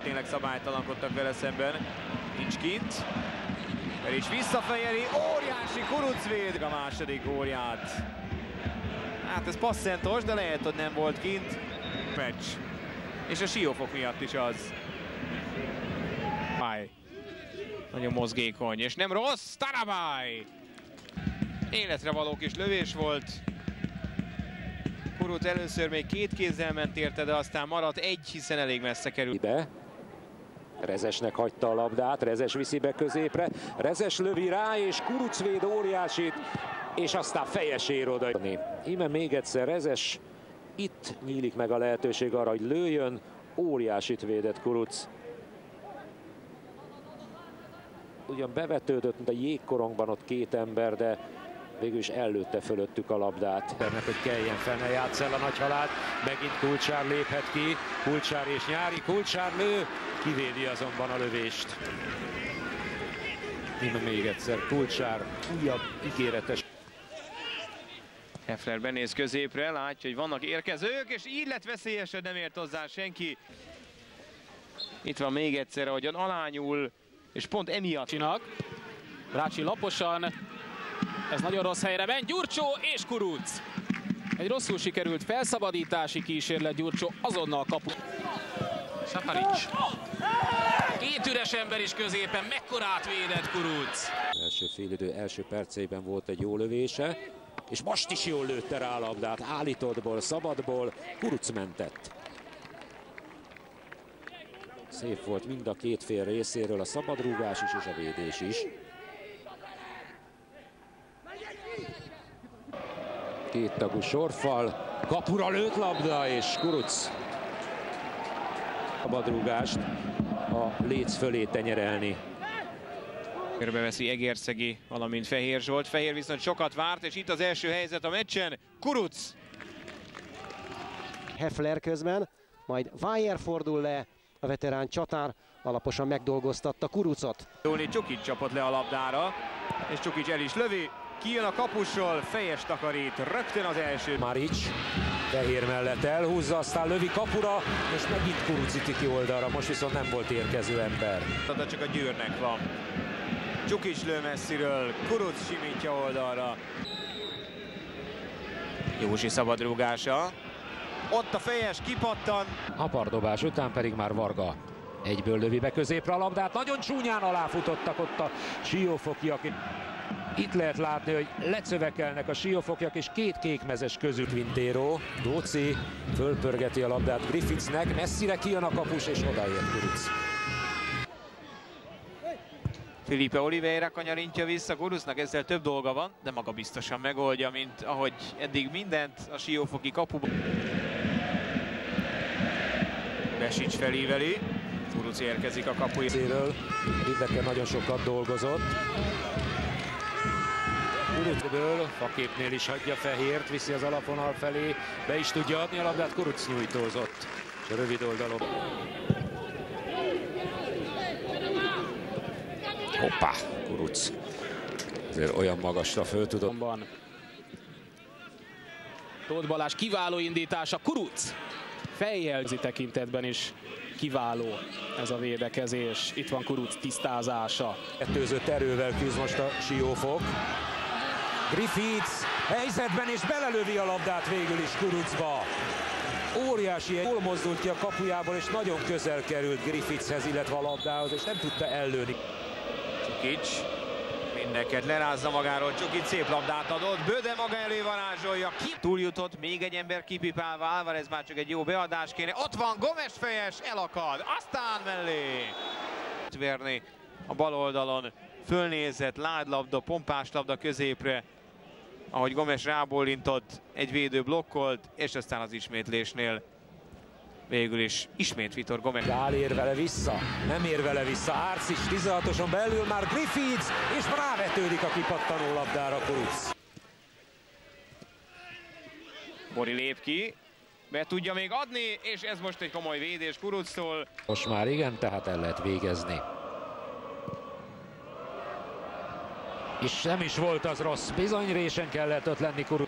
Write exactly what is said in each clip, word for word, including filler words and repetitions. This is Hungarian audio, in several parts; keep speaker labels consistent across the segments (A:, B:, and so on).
A: Tényleg szabálytalankodtak vele szemben. Nincs kint. El is visszafejeli. Óriási Kuruc véd a második gólját. Hát ez passzentos, de lehet, hogy nem volt kint. Meccs. És a siófok miatt is az. Bye. Nagyon mozgékony, és nem rossz. Tarabály! Életre való kis lövés volt. Kuruc először még két kézzel ment érte, de aztán maradt egy, hiszen elég messze került.
B: Ide. Rezesnek hagyta a labdát, Rezes viszi be középre, Rezes lövi rá, és Kuruc véd óriásit, és aztán fejes ér oda. Íme még egyszer Rezes, itt nyílik meg a lehetőség arra, hogy lőjön, óriásit védett Kuruc. Ugyan bevetődött, mint a jégkorongban ott két ember, de végül is ellőtte fölöttük a labdát. Ennek, hogy kelljen fel, ne játsz el a nagy halált. Megint Kulcsár léphet ki. Kulcsár és Nyári. Kulcsár lő, kivédi azonban a lövést. Íme még egyszer Kulcsár, újabb ígéretes.
A: Heffler benéz középre, látja, hogy vannak érkezők, és így lett veszélyes, hogy nem ért hozzá senki. Itt van még egyszer, ahogyan alányul, és pont emiatt.
C: Csinak. Rácsi laposan. Ez nagyon rossz helyre ment. Gyurcsó és Kuruc. Egy rosszul sikerült felszabadítási kísérlet, Gyurcsó azonnal kapu. Szaparics. Két üres ember is középen, mekkorát védett Kuruc.
B: Első félidő első percében volt egy jó lövése, és most is jól lőtte rá a labdát. Állítottból, szabadból, Kuruc mentett. Szép volt mind a két fél részéről a szabadrúgás is és a védés is. Két tagú sorfal, kapura lőtt labda, és Kuruc szabadrúgást a léc fölé tenyerelni.
A: Körbeveszi Egerszegi, valamint Fehér Zsolt. Fehér viszont sokat várt, és itt az első helyzet a meccsen. Kuruc!
D: Heffler közben, majd Weier fordul le, a veterán csatár alaposan megdolgoztatta Kurucot.
A: Jóni Csukic csapott le a labdára, és Csukic el is lövi. Kijön a kapusról, fejes takarít, rögtön az első.
B: Marics Fehér mellett elhúzza, aztán lövi kapura, és megint Kuruc üti ki oldalra, most viszont nem volt érkező ember.
A: De csak a Győrnek van. Csukic lő messziről, Kuruc simítja oldalra. Józsi szabadrúgása. Ott a fejes, kipattan.
B: Apardobás után pedig már Varga egyből lövi be középre a labdát. Nagyon csúnyán aláfutottak ott a siófokiak. Itt lehet látni, hogy lecövekelnek a siófokiak, és két kékmezes közül Quintero. Dóci fölpörgeti a labdát Griffithsnek, messzire kijön a kapus, és odaér Kuruc.
A: Felipe Oliveira kanyarintja vissza, Kurucnak ezzel több dolga van, de maga biztosan megoldja, mint ahogy eddig mindent a siófoki kapuban. Besics felíveli, Kuruc érkezik a kapujáról.
B: Mindeken nagyon sokat dolgozott. Kurucből faképnél is hagyja Fehért, viszi az alapvonal felé, be is tudja adni a labdát, Kuruc nyújtózott. És a rövid oldalon. Hoppá, Kuruc. Ezért olyan magasra föl tudott.
C: Tóth Balázs kiváló indítása, Kuruc fejjelzi tekintetben is kiváló ez a védekezés. Itt van Kuruc tisztázása.
B: Kettőzött erővel küzd most a siófok. Griffiths helyzetben, és belelövi a labdát végül is Kurucba. Óriási, jól mozdult ki a kapujából, és nagyon közel került Griffithshez, illetve a labdához, és nem tudta ellőni.
A: Csukic mindenket lerázza magáról, Csukic szép labdát adott, Böde maga elé varázsolja, ki túljutott, még egy ember kipipálva, Álvarez már csak egy jó beadás kéne, ott van Gomes fejes, elakad, aztán mellé. Verni a bal oldalon, fölnézett, ládlabda, pompás labda középre, ahogy Gomes rábólintott, egy védő blokkolt, és aztán az ismétlésnél végül is ismét Vitor Gomes.
B: Gál ér vele vissza, nem ér vele vissza, Árc is tizenhatoson belül már Griffiths, és rávetődik a kipattanó labdára Kuruc.
A: Bori lép ki, be tudja még adni, és ez most egy komoly védés Kuructól.
B: Most már igen, tehát el lehet végezni. És nem is volt az rossz, bizony résen kellett ott lenni Kuruc.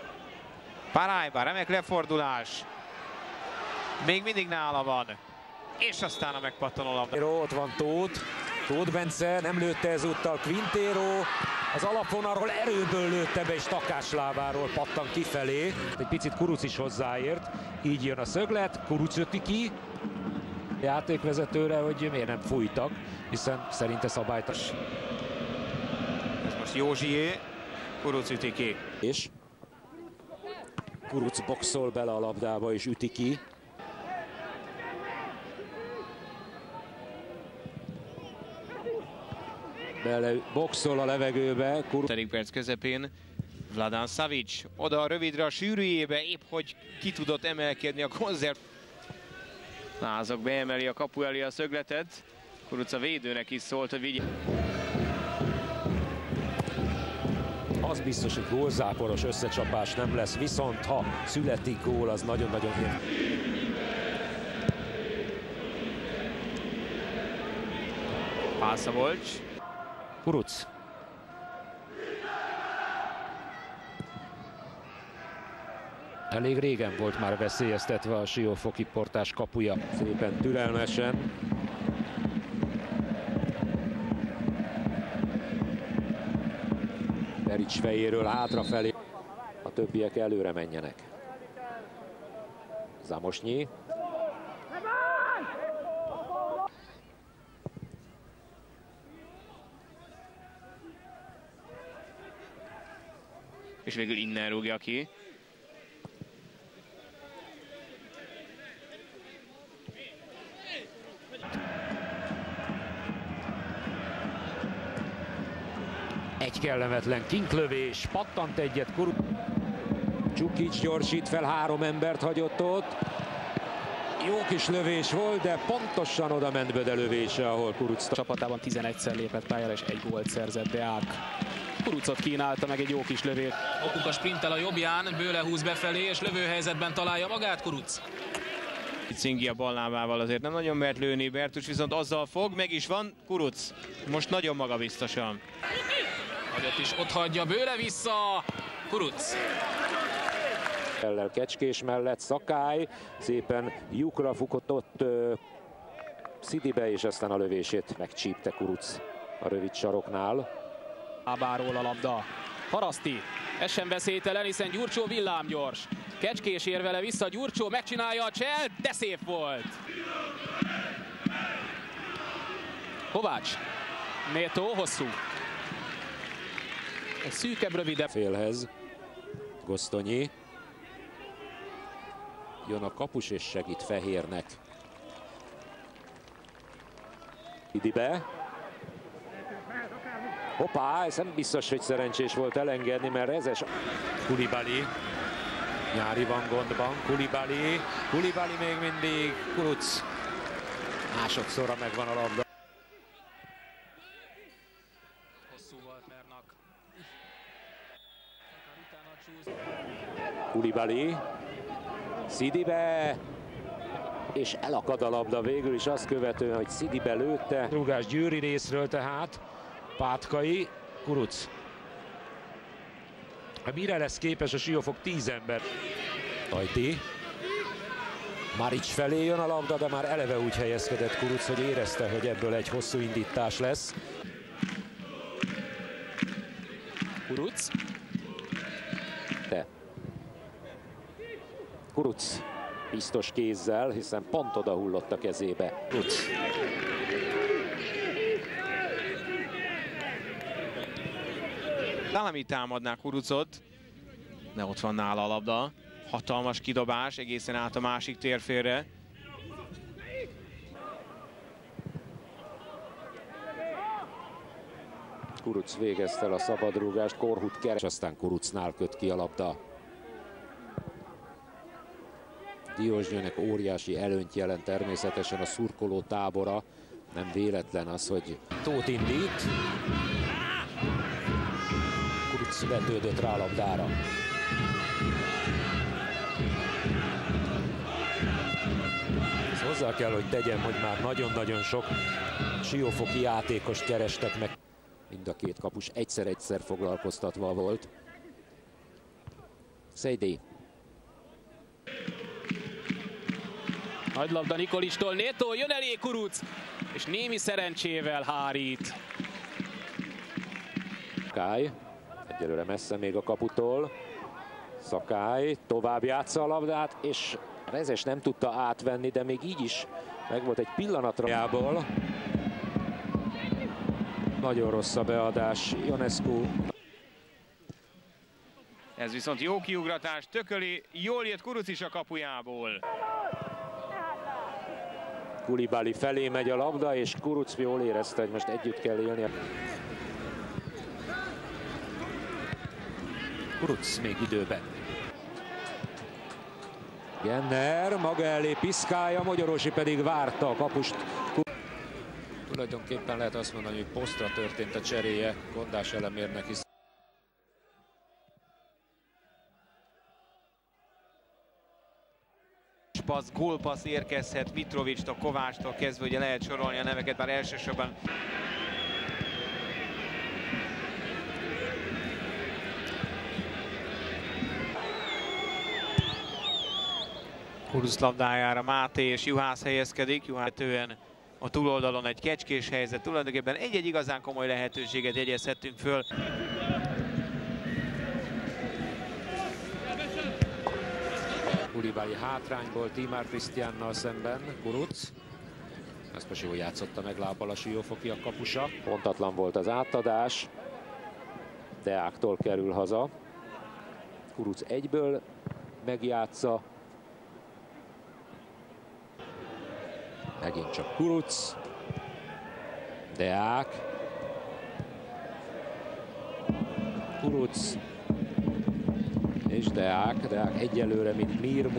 A: Parájba, remek lefordulás. Még mindig nála van. és aztán a megpattanó labda.
B: Ott van Tóth, Tóth Bence nem lőtte ezúttal Quintero, az alapvonalról erőből lőtte be, és Takás lábáról pattan kifelé. Egy picit Kuruc is hozzáért, így jön a szöglet, Kuruc üti ki játékvezetőre, hogy miért nem fújtak, hiszen szerinte szabálytas.
A: Ez most Józsié, Kuruc üti ki.
B: És Kuruc boxol bele a labdába és üti ki. Bele boxol a levegőbe.
A: Kuruc perc közepén Vladan Savic oda a rövidre a sűrűjébe, épp hogy ki tudott emelkedni a konzert. Lázok beemeli a kapu elé a szögletet. Kuruc a védőnek is szólt, hogy vigye.
B: Az biztos, hogy gólzáporos összecsapás nem lesz, viszont ha születik gól, az nagyon-nagyon ér.
A: Pálszabolcs.
B: Kuruc. Elég régen volt már veszélyeztetve a siófoki portás kapuja. Szépen türelmesen. Perics fejéről hátrafelé. A többiek előre menjenek. Zamosnyi.
A: És végül innen rúgja ki.
B: Egy kellemetlen kinklövés, pattant egyet Kuruc. Csukic gyorsít fel, három embert hagyott ott. Jó kis lövés volt, de pontosan oda ment Böde lövése, ahol Kuruc.
C: Csapatában tizenegyszer lépett pályára és egy gólt szerzett Deák. Kurucot kínálta meg egy jó kis lövés.
E: Okuka sprintel a jobbján, Bőle húz befelé és lövőhelyzetben találja magát Kuruc.
A: Cingi a ballábával azért nem nagyon mert lőni, Bertus viszont azzal fog, meg is van Kuruc. Most nagyon magabiztosan.
E: Nagyot is ott hagyja, Bőle vissza, Kuruc.
B: Ellel Kecskés mellett Szakály, szépen lyukra futott uh, Szidibe, és aztán a lövését megcsípte Kuruc a rövid saroknál.
C: Lábáról a labda. Haraszti. Ez sem veszélytelen, hiszen Gyurcsó villámgyors. Kecskés ér vele vissza, Gyurcsó megcsinálja a cselt, de szép volt. Kovács. Nétó, hosszú. Egy szűkebb, rövidebb.
B: Félhez. Gosztonyi. Jön a kapus és segít Fehérnek. Idibe. Hoppá, ez nem biztos, hogy szerencsés volt elengedni, mert rezes. Kulibali. Nyári van gondban. Kulibali. Kulibali még mindig. Kuruc. Másodszorra megvan a labda.
E: Hosszú volt Mernak.
B: Kulibali. Szidibe. És elakad a labda végül is, azt követően, hogy Szidibe lőtte. Rúgás Győri részről tehát. Pátkai, Kuruc. Mire lesz képes a Siófok? Tíz ember. Ajti. Marics felé jön a labda, de már eleve úgy helyezkedett Kuruc, hogy érezte, hogy ebből egy hosszú indítás lesz.
C: Kuruc.
B: De. Kuruc biztos kézzel, hiszen pont oda hullott a kezébe. Kuruc.
A: Talán így támadná Kurucot, de ott van nála a labda. Hatalmas kidobás egészen át a másik térfélre.
B: Kuruc végezte el a szabadrúgást, Korhut keres, aztán Kurucnál köt ki a labda. Diósgyőnek óriási előnyt jelent természetesen a szurkoló tábora. Nem véletlen az, hogy Tóth indít. Kuruc vetődött rá a labdára. Ezt hozzá kell, hogy tegyem, hogy már nagyon-nagyon sok siófoki játékost kerestek meg. Mind a két kapus egyszer-egyszer foglalkoztatva volt. Szejdi.
C: Nagy labda Nikolistól, Neto, jön elé Kuruc, és némi szerencsével hárít.
B: Szakály, egyelőre messze még a kaputól. Szakály tovább játsza a labdát, és Rezes nem tudta átvenni, de még így is megvolt egy pillanatra. Nagyon rossz a beadás, Ionescu.
A: Ez viszont jó kiugratás, tököli, jól jött Kuruc is a kapujából.
B: Koulibaly felé megy a labda, és Kuruc jól érezte, hogy most együtt kell élnie. Kuruc még időben. Genner maga elé piszkálja, Magyarósi pedig várta a kapust. Tulajdonképpen lehet azt mondani, hogy posztra történt a cseréje Gondás Elemérnek is.
A: Passz, gólpassz érkezhet Mitrovicstól, Kovácstól kezdve, ugye lehet sorolni a neveket, bár elsősorban Kuruc labdájára Máté és Juhász helyezkedik. Juhász a túloldalon egy kecskés helyzet, tulajdonképpen egy-egy igazán komoly lehetőséget jegyezhettünk föl.
B: Koulibaly hátrányból Tímár Krisztiánnal szemben, Kuruc. Ezt most jól játszotta meg lábbal a siófoki a kapusa. Pontatlan volt az átadás. Deáktól kerül haza. Kuruc egyből megjátsza. Megint csak Kuruc. Deák. Kuruc. És Deák, Deák egyelőre, mint Mirmu.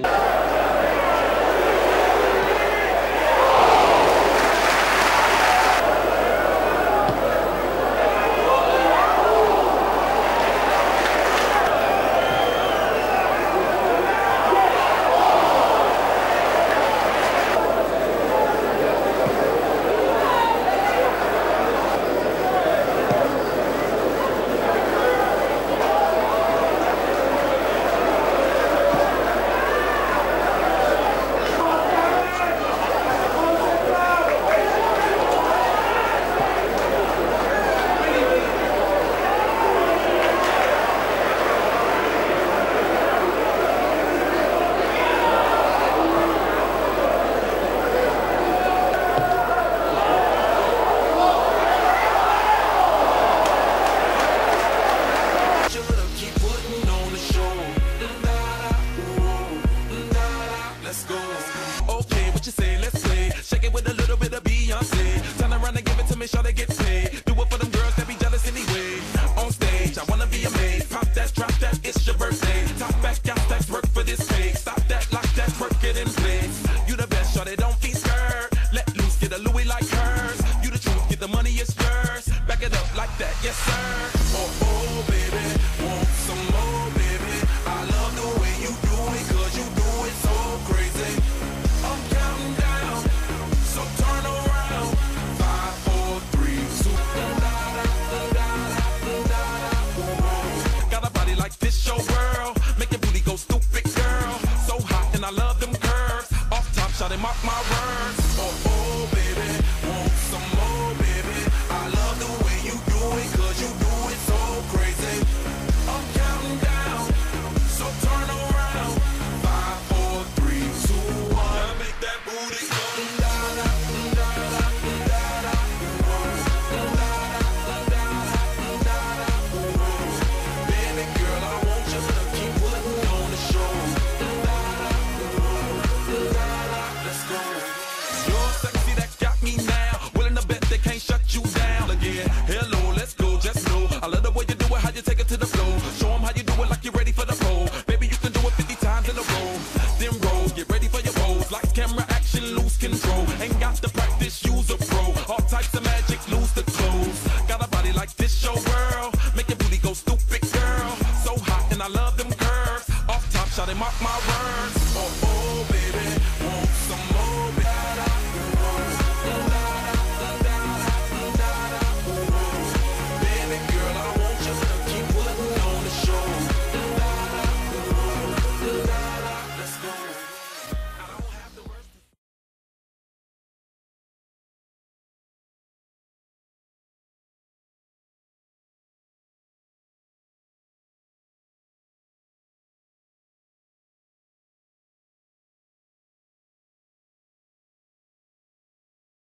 F: Hello, let's go, just know I love the way you do it, how you take it to the floor. Show them how you do